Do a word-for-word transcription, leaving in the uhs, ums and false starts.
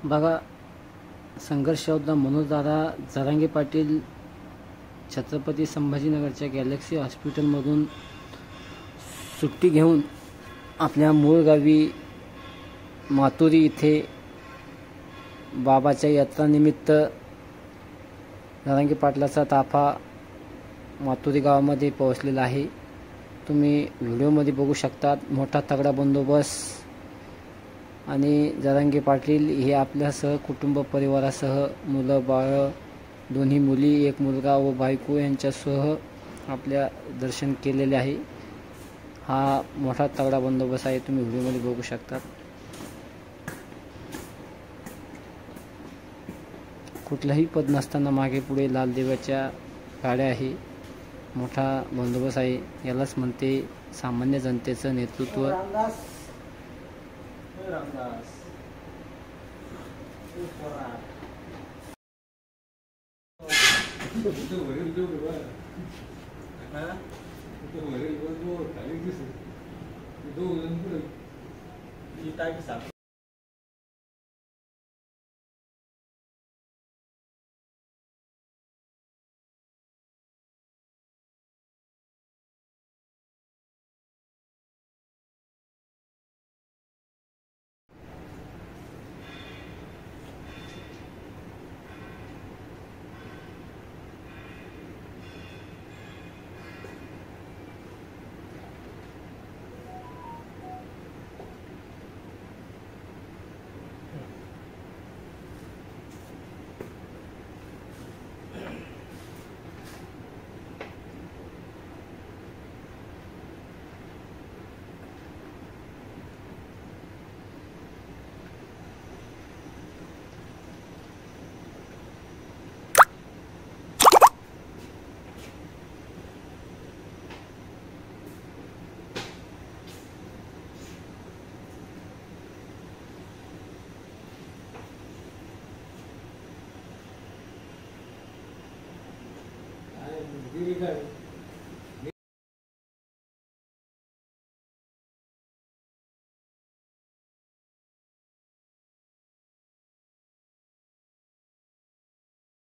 बघा, संघर्ष योद्धा मनोजदादा जरांगे पाटील छत्रपती संभाजीनगरच्या गॅलेक्सी हॉस्पिटलमधून सुट्टी घेऊन आपल्या मूळ गावी मातुरी इथे बाबाच्या यात्रानिमित्त जरांगे पाटलाचा ताफा मातुरी गावामध्ये पोहोचलेला आहे। तुम्ही व्हिडिओमध्ये बघू शकता मोठा तगडा बंदोबस्त आणि जरांगे पाटील हे आपल्या सह कुटुंब परिवारासह मुलं बाळ दोन्ही मुली एक मुलगा व बायको यांच्यासह आपल्या दर्शन केलेले आहे। हा मोठा तगडा बंदोबस्त आहे, तुम्ही व्हिडिओमध्ये बघू शकता। कुठलाही पद नसताना मागे पुढे लाल देवाच्या गाड्या आहे, मोठा बंदोबस्त आहे। यालाच म्हणते सामान्य जनतेचं नेतृत्व। Really good.